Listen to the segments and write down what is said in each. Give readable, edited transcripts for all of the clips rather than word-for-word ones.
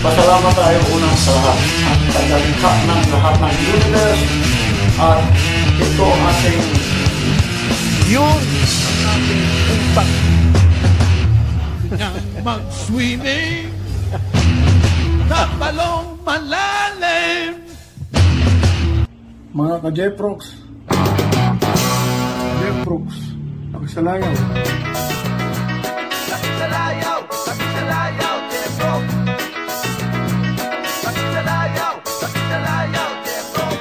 Pasalamat tayo unang sa lahat at tagalikha ng lahat ng universe at ito ang ating yun ang ating utak nang mag-swimming na balong malalim. Mga ka-jeprox, nakisalayaw. Nakisalayaw, nakisalayaw, jeprox. Nakisalayaw, nakisalayaw, jeprox.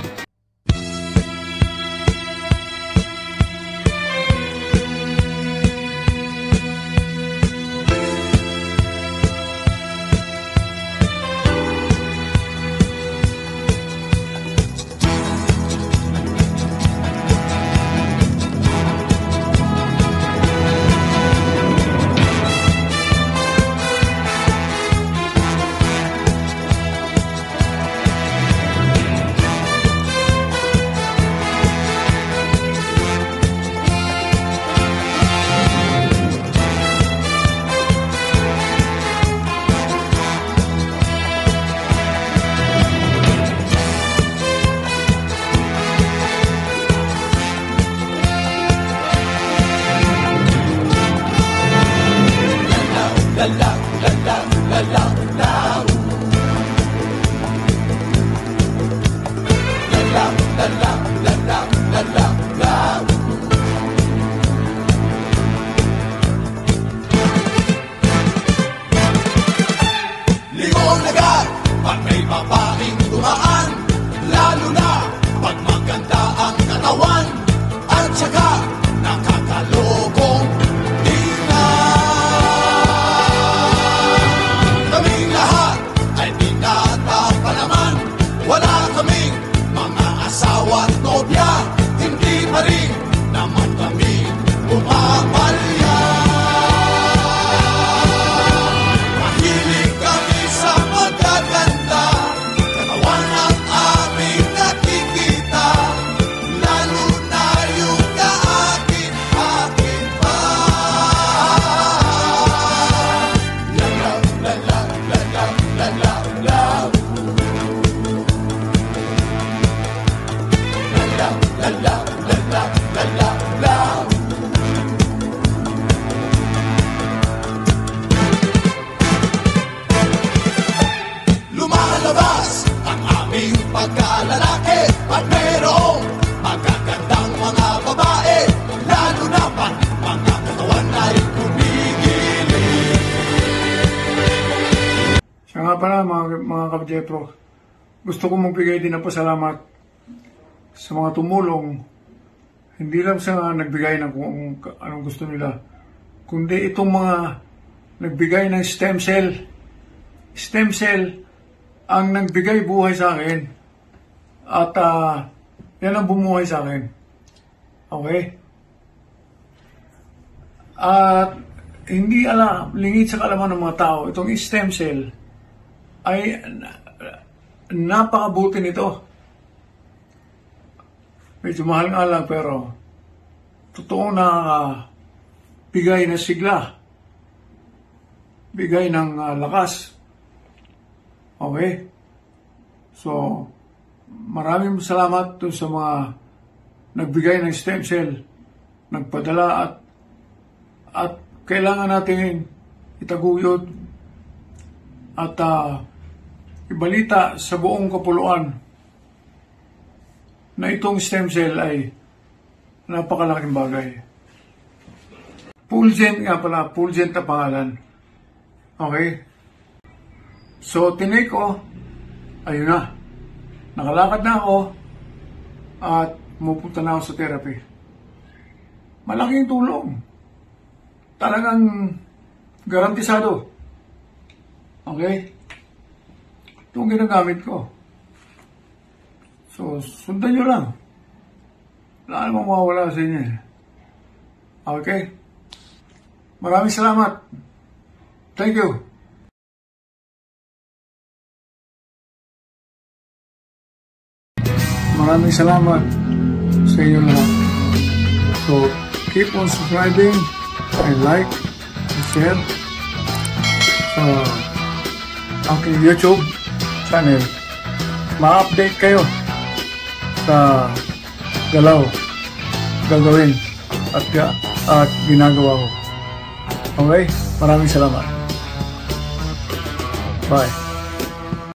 Ligong lagar, pag may babaeng dumaan, lalo na pag maganda ang katawan, at saka nakakalokong tingnan. Kaming lahat ay pinatapalaman, wala kaming mga asawa at nobya, hindi pa rin naman kami pumapalya. Mahilig kami sa magaganda, katawan ang aming nakikita, lalo na yung kaakin-akin pa. Lalaw, lalaw, lalaw, lalaw, lalaw. Lalaw, lalaw, lalaw, lalaw, lalaw. Lumalabas ang aming pagkalalaki at mayroong magagandang mga babae, lalo na pag mga katawan ay kumikilig. Siya nga pala mga ka-jeprox, gusto ko magbigay din ng pasalamat sa mga tumulong. Hindi lang sa nagbigay ng kung anong gusto nila, kundi itong mga nagbigay ng stem cell. Stem cell ang nagbigay buhay sa akin. At yan ang bumuhay sa akin. Okay? At hindi lingid sa kalaman ng mga tao, itong stem cell ay napakabuti nito. Medyo mahal nga lang, pero totoo na bigay na sigla, bigay ng lakas. Okay? So, maraming salamat dun sa mga nagbigay ng stem cell, nagpadala at kailangan natin itaguyod at ibalita sa buong kapuluan na itong stem cell ay napakalaking bagay. Fulgent nga pala, Fulgent na pangalan. Okay? So, tinake ko, ayun na. Nakalakad na ako at pupunta na ako sa therapy. Malaking tulong. Talagang garantisado. Okay? Ito ang ginagamit ko. So, sundan nyo lang. Wala namang mawawala sa inyo. Okay? Maraming salamat. Thank you. Maraming salamat sa inyo lahat. So, keep on subscribing and like and share. aking YouTube channel, ma-update kayo sa gagawin at ginagawa ko. Okay? Maraming salamat. Bye.